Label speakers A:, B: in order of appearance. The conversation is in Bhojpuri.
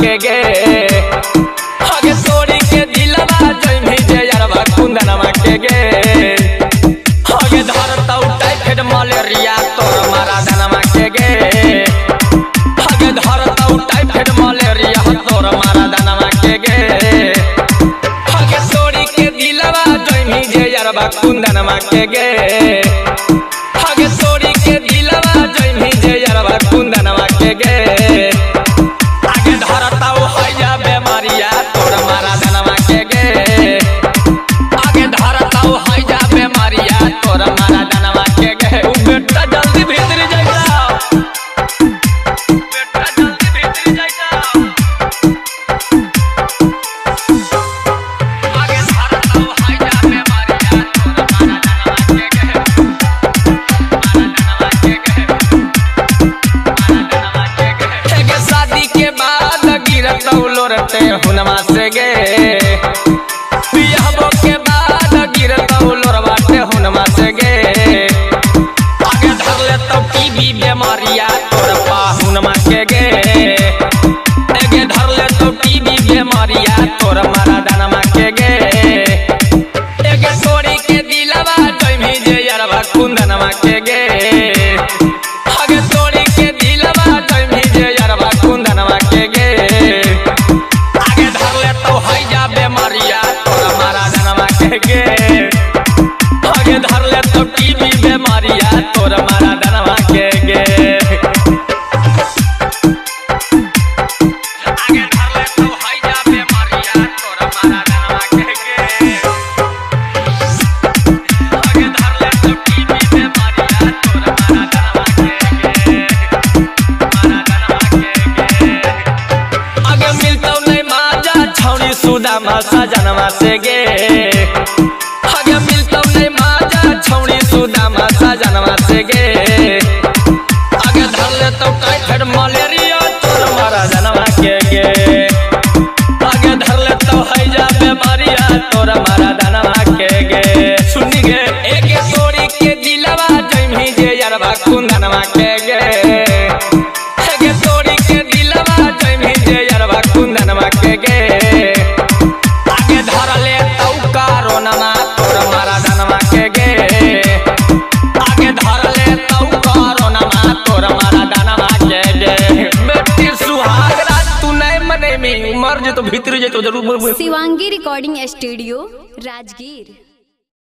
A: के गे आगे तोड़ी के दिलवा जइमी जे यारवा कुंदनवा के गे आगे धरता उठाई फिर मलेरिया तोर मारा दनवा के गे आगे धरता उठाई फिर मलेरिया तोर मारा दनवा के गे आगे तोड़ी के दिलवा जइमी जे यारवा कुंदनवा के गे आगे तोड़ी के दिलवा जइमी जे यारवा कुंदनवा के गे आगे धरता हो हैया बेमारिया तोर मारा दनवा के गे आगे धरता हो हैया बेमारिया तोर मारा दनवा के गे बेटा जल्दी भीतर जाइगा बेटा जल्दी भीतर जाइगा आगे धरता हो हैया बेमारिया तोर मारा दनवा के गे शादी के बाद गिरत लोरते हुनमा से गे बियाहबो के बाद गिरत लोरवाटे हुनमा से गे आगे धर ले तो टीबी बीमारिया तोर पाहुनमा के गे आगे धर ले तो टीबी बीमारिया तोर मारा दनमा के गे आगे तोड़ी के दिलवा जइमी जे यारवा कुंदनवा के गे आगे तोड़ी के दिलवा जइमी जे यारवा कुंदनवा के गे आगे धर ले तो हैया बेमारिया तोर मारा दनवा के गे आगे धर ले तो टीबी बेमारिया तोर मारा दनवा के गे आगे धर ले तो हैया बेमारिया तोर मारा दनवा के गे आगे धर ले तो टीबी बेमारिया तोर मारा दनवा के गे मारा दनवा के गे आगे मिलतौ नहीं माजा छौनी सुदामा सजनवा से गे आगे मिलतौ नहीं माजा छौनी सुदामा सजनवा से गे आगे धर ले तो टाइफाइड मलेरिया तोर मारा दनवा के गे आगे धर ले तो हैजा बेमारिया तोर मारा दनवा के गे सुनी गे एक तोड़ी के दिलवा जइमी जे यारवा कुंदनवा के गे आगे तोड़ी के दिलवा जइमी जे यारवा कुंदनवा के गे आगे धर ले तो कारोनमा तोर मारा दनवा के गे आगे धर ले तो कारोनमा तोर मारा दनवा के गे बेटी सुहाग रात तू नहीं मने में मर जे तो भीतर जे तो जरूर
B: शिवांगी रिकॉर्डिंग स्टूडियो राजगीर।